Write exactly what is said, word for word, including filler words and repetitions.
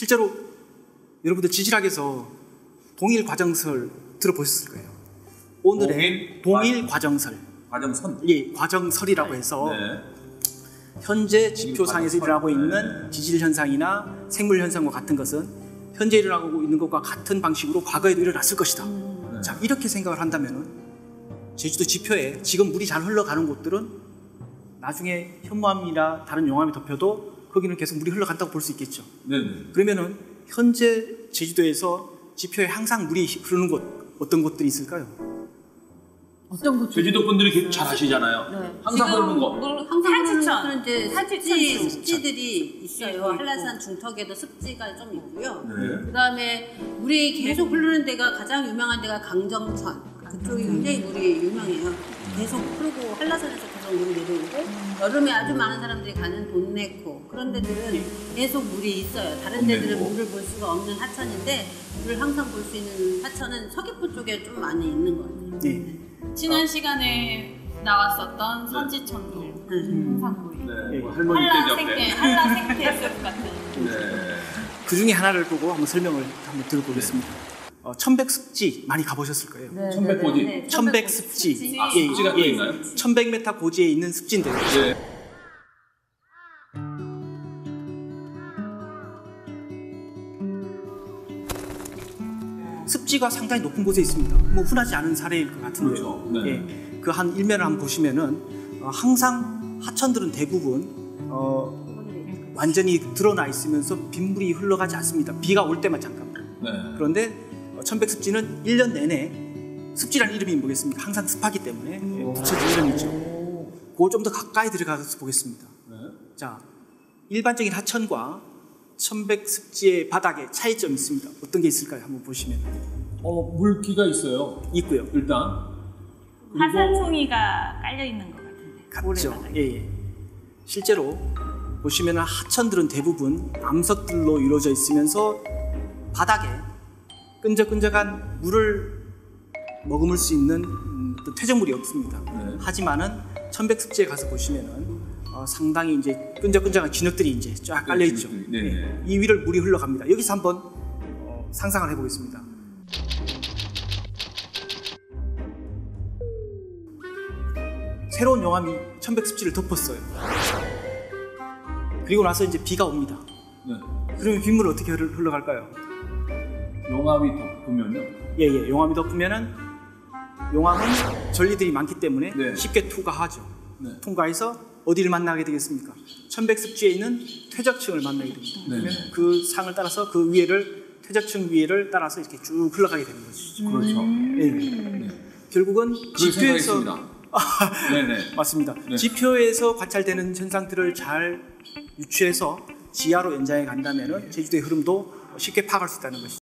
실제로 여러분들 지질학에서 동일 과정설 들어보셨을 거예요. 오늘의 동일, 동일 과정설. 과정선? 예, 과정설이라고 해서 네. 현재 지표상에서 일어나고 있는 지질 현상이나 생물 현상과 같은 것은 현재 일어나고 있는 것과 같은 방식으로 과거에도 일어났을 것이다. 네. 자, 이렇게 생각을 한다면 제주도 지표에 지금 물이 잘 흘러가는 곳들은 나중에 현무암이나 다른 용암이 덮여도 거기는 계속 물이 흘러간다고 볼 수 있겠죠. 네. 그러면은 현재 제주도에서 지표에 항상 물이 흐르는 곳 어떤 곳들이 있을까요? 어떤 곳? 제주도 분들이 잘 아시잖아요. 네. 항상 흐르는 거. 항상 흐르는 이제 습지, 습지들이 있어요. 있고. 한라산 중턱에도 습지가 좀 있고요. 네. 그다음에 물이 계속 흐르는 데가 가장 유명한 데가 강정천. 그쪽이 굉장히 물이 유명해요. 계속 흐르고 한라산에서 계속 물이 내려오고 여름에 아주 많은 사람들이 가는 돈내코 그런 데들은 계속 물이 있어요. 다른 데들은 물을 볼 수가 없는 하천인데 물을 항상 볼 수 있는 하천은 서귀포 쪽에 좀 많이 있는 것 같아요. 네. 지난 어. 시간에 나왔었던 선지천도 음. 항상 물이 네. 뭐 할머니 한라 생태, 한라 생태숲 같은. 네. 그 중에 하나를 보고 한번 설명을 한번 들어보겠습니다. 네. 어, 천백습지 많이 가보셨을 거예요. 네, 천백고지. 네, 네. 천백습지. 아, 예, 습지가 예, 있나요? 천백 미터 고지에 있는 습지인데요. 네. 습지가 상당히 높은 곳에 있습니다. 뭐 흔하지 않은 사례일 것 같은데요. 그렇죠. 네. 예, 그 한 일면을 한번 보시면은 어, 항상 하천들은 대부분 어, 완전히 드러나 있으면서 빗물이 흘러가지 않습니다. 비가 올 때만 잠깐. 네. 그런데 천백습지는 일 년 내내 습지라는 이름이 뭐겠습니까? 항상 습하기 때문에 붙여진 이름이죠. 그걸 좀 더 가까이 들어가서 보겠습니다. 네. 자, 일반적인 하천과 천백습지의 바닥에 차이점이 있습니다. 어떤 게 있을까요? 한번 보시면. 어, 물기가 있어요. 있고요. 일단. 화산송이가 깔려 있는 것 같은데. 같죠. 예, 예. 실제로 보시면 하천들은 대부분 암석들로 이루어져 있으면서 바닥에 끈적끈적한 물을 머금을 수 있는 음, 퇴적물이 없습니다. 네. 하지만은 천백습지에 가서 보시면은 어, 상당히 이제 끈적끈적한 진흙들이 이제 쫙 깔려 있죠. 네, 네. 네. 이 위를 물이 흘러갑니다. 여기서 한번 어, 상상을 해보겠습니다. 새로운 용암이 천백습지를 덮었어요. 그리고 나서 이제 비가 옵니다. 네. 그러면 빗물은 어떻게 흘러갈까요? 용암이 덮으면요? 예예, 용암이 덮으면은 용암은 전리들이 많기 때문에 네. 쉽게 투과하죠. 네. 통과해서 어디를 만나게 되겠습니까? 천백습지에 있는 퇴적층을 만나게 됩니다. 네. 그러면 그 상을 따라서 그 위에를 퇴적층 위에를 따라서 이렇게 쭉 흘러가게 되는 것이죠. 그렇죠. 예. 네. 결국은 지표에서 네네. 맞습니다. 네. 지표에서 관찰되는 현상들을 잘 유추해서 지하로 연장해 간다면은 제주도의 흐름도 쉽게 파악할 수 있다는 것이죠.